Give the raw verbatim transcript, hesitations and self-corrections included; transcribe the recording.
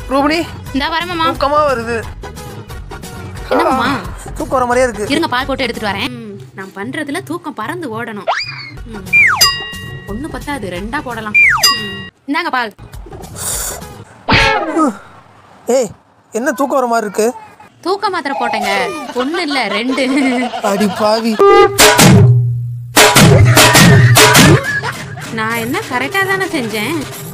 ரூபினி இந்த வரமாமா. தூக்கமா வருது. என்னம்மா தூக்கம் வர மாதிரியே இருக்கு. இருங்க பால் போட்டு எடுத்துட்டு வரேன். நான் பண்றதுல தூக்கம் பறந்து ஓடணும். ஒண்ணு பத்தாது, ரெண்டா போடலாம். இந்தாங்க பால். ஏய் என்ன தூக்கம் வர மாதிரி இருக்கு? தூக்க மாத்திரை போட்டேங்க. ஒண்ணு இல்ல ரெண்டு. அடி பாவி. நான் என்ன கரெக்டா தானே செஞ்சேன்.